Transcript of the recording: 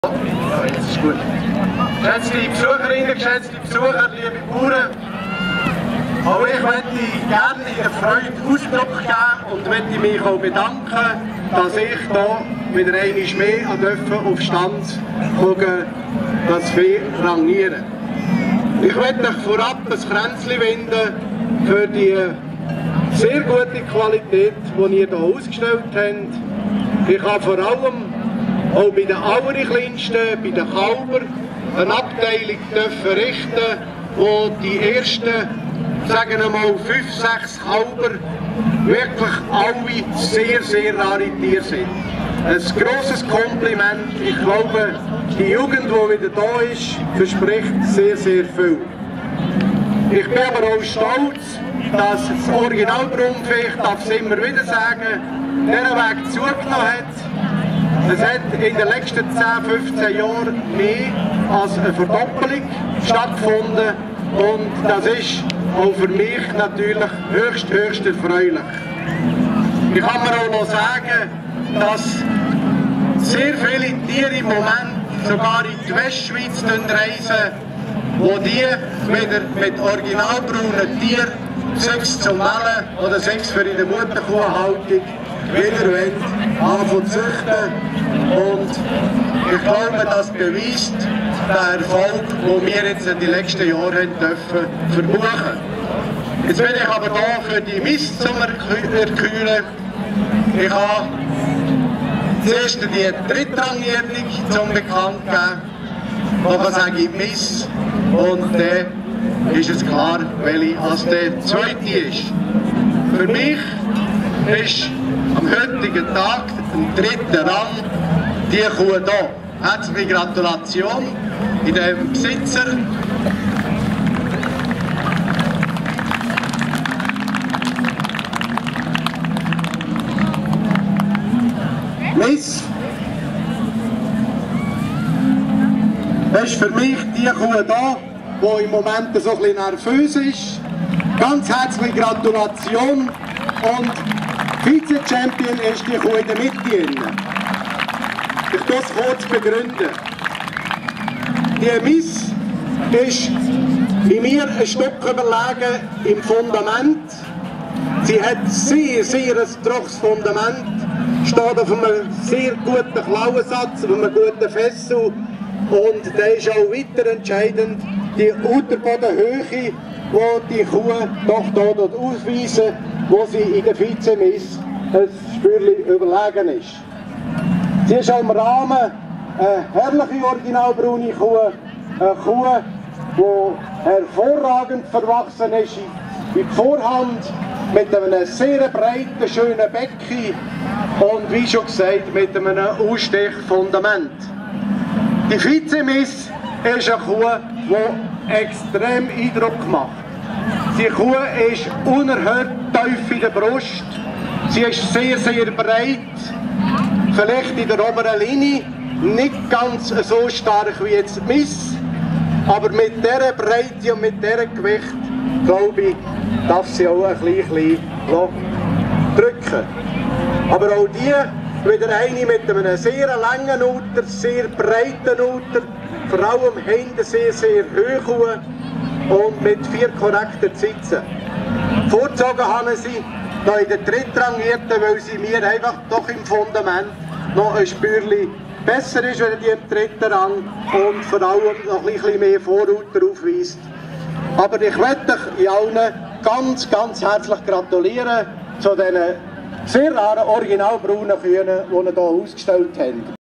Ja, jetzt ist gut. Geschätzte Besucherinnen, geschätzte Besucher, liebe Bauern, auch ich möchte gerne in der Freude Ausdruck geben und möchte mich auch bedanken, dass ich hier wieder einmal mehr auf Stand gucken, das Vieh rangieren. Ich möchte euch vorab ein Kränzchen wenden für die sehr gute Qualität, die ihr hier ausgestellt habt. Ich habe vor allem auch bei den allerkleinsten, bei den Kälbern, eine Abteilung verrichten, wo die ersten, sagen wir mal 5, 6 Kälber wirklich alle sehr, sehr rare Tiere sind. Ein grosses Kompliment. Ich glaube, die Jugend, die wieder da ist, verspricht sehr, sehr viel. Ich bin aber auch stolz, dass das Originalbrunfvieh, ich darf es immer wieder sagen, diesen Weg zugenommen hat. Es hat in den letzten 10, 15 Jahren mehr als eine Verdoppelung stattgefunden und das ist auch für mich natürlich höchst erfreulich. Ich kann mir auch noch sagen, dass sehr viele Tiere im Moment sogar in die Westschweiz reisen, wo die wieder mit originalbraunen Tieren, sei es zum Mellen oder sei es für die Mutterkuhhaltung, wieder anfangen zu züchten. Und ich glaube, das beweist den Erfolg, den wir jetzt in den letzten Jahren dürfen verbuchen. Jetzt bin ich aber hier für die Mist zum Erkühlen. Ich habe zuerst die Drittrangierung zum Bekannt geben. Nachher sage ich Miss und dann ist es klar, welche als der zweite ist. Für mich ist am heutigen Tag im 3. Rang die Kuh hier. Herzliche Gratulation in dem Besitzer. Miss, das ist für mich die Kuh hier, die im Moment so ein bisschen nervös ist. Ganz herzliche Gratulation und Vize-Champion ist die Kuh in der Mitte. Ich tue es kurz begründen. Die Miss ist bei mir ein Stück überlegen im Fundament. Sie hat sehr ein trockenes Fundament, steht auf einem sehr guten Klauensatz, auf einem guten Fessel. Und da ist auch weiter entscheidend die Unterbodenhöhe, die die Kuh doch hier ausweisen, wo sie in der Vize-Miss ein Spürchen überlegen ist. Sie ist auch im Rahmen eine herrliche originalbraune Kuh, eine Kuh, die hervorragend verwachsen ist in die Vorhand, mit einem sehr breiten, schönen Becken und wie schon gesagt, mit einem Ausstechfundament. Die Vize-Miss ist eine Kuh, die extrem Eindruck macht. Die Kuh ist unerhört tief in der Brust, sie ist sehr breit, vielleicht in der oberen Linie, nicht ganz so stark wie jetzt die Miss, aber mit dieser Breite und mit diesem Gewicht, glaube ich, darf sie auch ein bisschen drücken. Aber auch die, wieder eine mit einem sehr langen Uter, sehr breiten Uter, vor allem hinten sehr hoch und mit 4 korrekten Sitzen. Vorgezogen haben sie noch in der Drittrangierten, weil sie mir einfach doch im Fundament noch ein Spürchen besser ist als die im 3. Rang und vor allem noch ein bisschen mehr Vorruter aufweist. Aber ich möchte euch allen ganz herzlich gratulieren zu diesen sehr raren originalbraunen Kühen, die ihr hier ausgestellt habt.